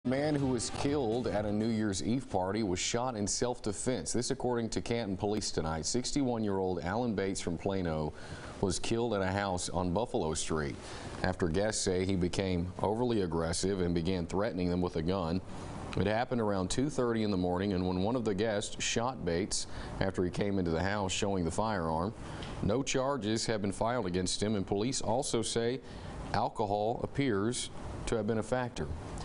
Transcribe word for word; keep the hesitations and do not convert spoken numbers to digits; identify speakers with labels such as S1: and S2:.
S1: A man who was killed at a New Year's Eve party was shot in self-defense. This according to Canton police tonight. sixty-one-year-old Alan Bates from Plano was killed at a house on Buffalo Street after guests say he became overly aggressive and began threatening them with a gun. It happened around two thirty in the morning, and when one of the guests shot Bates after he came into the house showing the firearm. No charges have been filed against him, and police also say alcohol appears to have been a factor.